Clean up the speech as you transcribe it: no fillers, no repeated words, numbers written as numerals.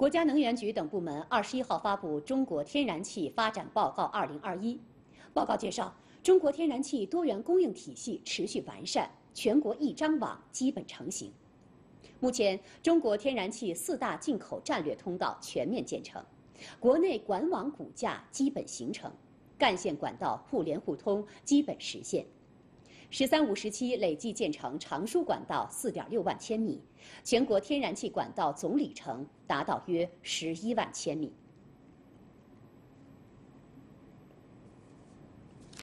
国家能源局等部门21号发布《中国天然气发展报告2021》。报告介绍，中国天然气多元供应体系持续完善，全国一张网基本成型。目前，中国天然气4大进口战略通道全面建成，国内管网骨架基本形成，干线管道互联互通基本实现。“13、5时期”累计建成长输管道4.6万千米，全国天然气管道总里程达到约11万千米。